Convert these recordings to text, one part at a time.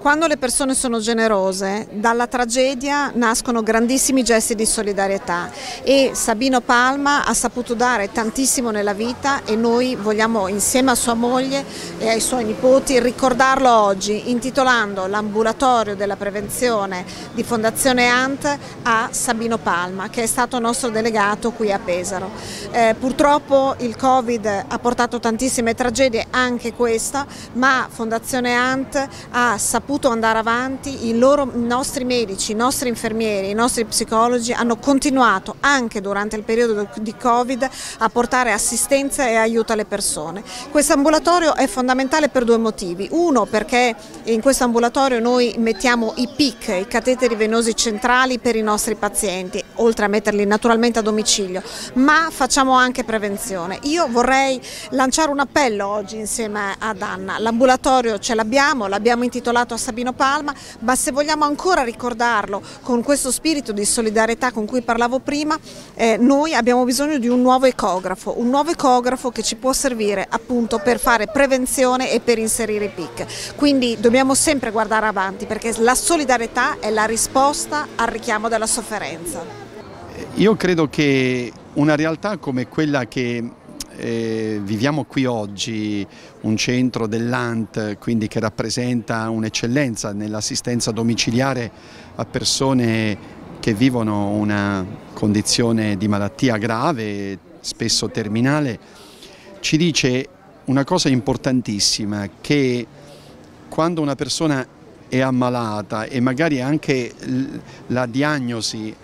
Quando le persone sono generose, dalla tragedia nascono grandissimi gesti di solidarietà e Sabino Palma ha saputo dare tantissimo nella vita e noi vogliamo, insieme a sua moglie e ai suoi nipoti, ricordarlo oggi intitolando l'ambulatorio della prevenzione di Fondazione ANT a Sabino Palma, che è stato nostro delegato qui a Pesaro. Purtroppo il Covid ha portato tantissime tragedie, anche questa, ma Fondazione ANT ha saputo andare avanti, i nostri medici, i nostri infermieri, i nostri psicologi hanno continuato anche durante il periodo di Covid a portare assistenza e aiuto alle persone. Questo ambulatorio è fondamentale per due motivi: uno, perché in questo ambulatorio noi mettiamo i PIC, i cateteri venosi centrali per i nostri pazienti, oltre a metterli naturalmente a domicilio, ma facciamo anche prevenzione. Io vorrei lanciare un appello oggi insieme ad Anna: l'ambulatorio ce l'abbiamo intitolato a Sabino Palma, ma se vogliamo ancora ricordarlo con questo spirito di solidarietà con cui parlavo prima, noi abbiamo bisogno di un nuovo ecografo che ci può servire appunto per fare prevenzione e per inserire i PIC. Quindi dobbiamo sempre guardare avanti, perché la solidarietà è la risposta al richiamo della sofferenza. Io credo che una realtà come quella che viviamo qui oggi, un centro dell'ANT, quindi che rappresenta un'eccellenza nell'assistenza domiciliare a persone che vivono una condizione di malattia grave, spesso terminale, ci dice una cosa importantissima: che quando una persona è ammalata e magari anche la diagnosi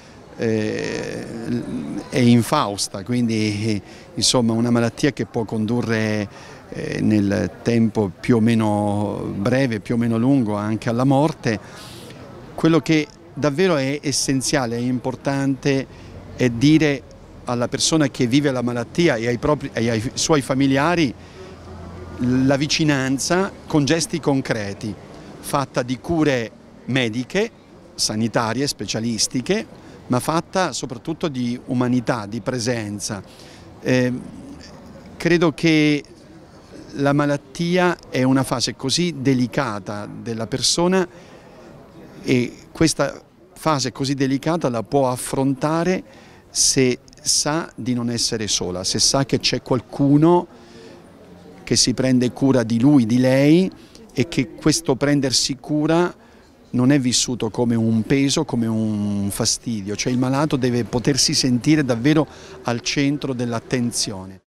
è infausta, quindi insomma una malattia che può condurre nel tempo più o meno breve, più o meno lungo, anche alla morte, quello che davvero è essenziale e importante è dire alla persona che vive la malattia e ai suoi familiari la vicinanza con gesti concreti, fatta di cure mediche, sanitarie, specialistiche, ma fatta soprattutto di umanità, di presenza. Credo che la malattia è una fase così delicata della persona e questa fase così delicata la può affrontare se sa di non essere sola, se sa che c'è qualcuno che si prende cura di lui, di lei, e che questo prendersi cura non è vissuto come un peso, come un fastidio, cioè il malato deve potersi sentire davvero al centro dell'attenzione.